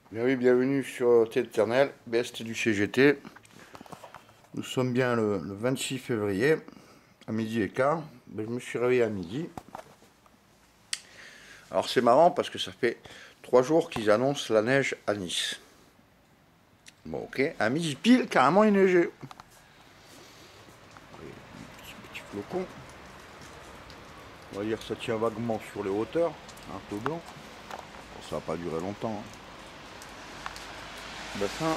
Bien oui, bienvenue sur Éternel, BST du CGT. Nous sommes bien le 26 février, à midi et quart. Ben, je me suis réveillé à midi. Alors c'est marrant parce que ça fait 3 jours qu'ils annoncent la neige à Nice. Bon ok, à midi pile, carrément il neigeait. Petit flocon. On va dire que ça tient vaguement sur les hauteurs, un peu blanc. Bon, ça va pas durer longtemps. Ben ça,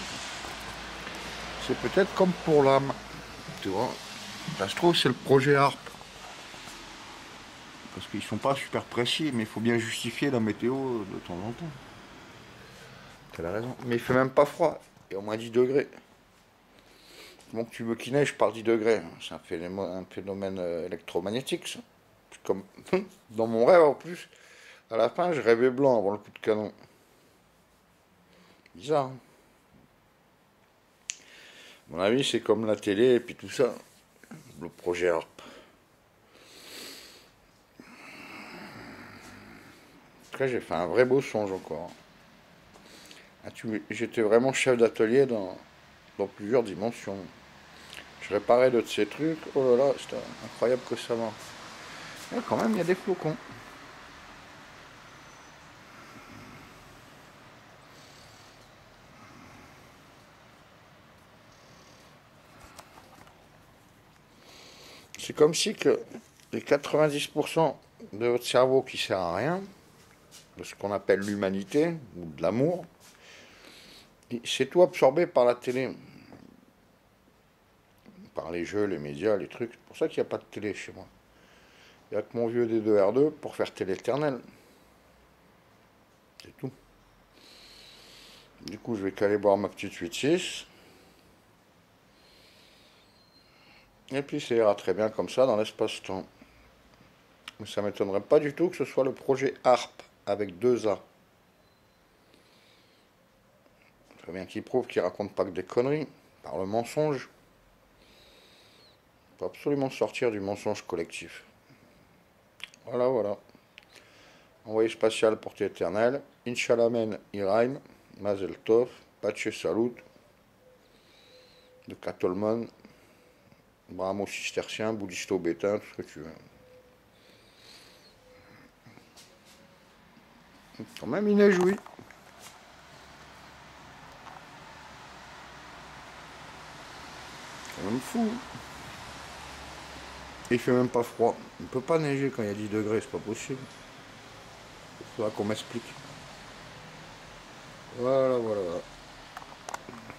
c'est peut-être comme pour l'âme. Tu vois, ça se trouve c'est le projet ARP. Parce qu'ils sont pas super précis, mais il faut bien justifier la météo de temps en temps. T'as raison. Mais il fait même pas froid. Il y a au moins 10 degrés. Donc tu veux qu'il neige par 10 degrés. C'est un phénomène électromagnétique, ça. Comme dans mon rêve en plus. À la fin, je rêvais blanc avant le coup de canon. Bizarre. Hein. À mon avis, c'est comme la télé et puis tout ça. Le projet ARP. Après, j'ai fait un vrai beau songe encore. Ah, j'étais vraiment chef d'atelier dans plusieurs dimensions. Je réparais de ces trucs. Oh là là, c'était incroyable que ça marche. Et quand même, il y a des flocons. C'est comme si que les 90% de votre cerveau qui sert à rien, de ce qu'on appelle l'humanité, ou de l'amour, c'est tout absorbé par la télé, par les jeux, les médias, les trucs. C'est pour ça qu'il n'y a pas de télé chez moi. Il n'y a que mon vieux D2R2 pour faire télé éternelle. C'est tout. Du coup, je vais qu'aller boire ma petite 8-6. Et puis ça ira très bien comme ça dans l'espace-temps. Mais ça m'étonnerait pas du tout que ce soit le projet ARP avec 2 A. Très bien qu'il prouve qu'il raconte pas que des conneries, par le mensonge. Il faut absolument sortir du mensonge collectif. Voilà, voilà. Envoyé spatial portée éternelle. Inch'Allah men Iraim. Mazel Tov. Pace Salut. De Katolman. Brahmo cistercien, bouddhisto bétain, tout ce que tu veux. Quand même, il neige, oui. C'est quand même fou. Et il fait même pas froid. Il ne peut pas neiger quand il y a 10 degrés, c'est pas possible. Il faudra qu'on m'explique. Voilà, voilà, voilà.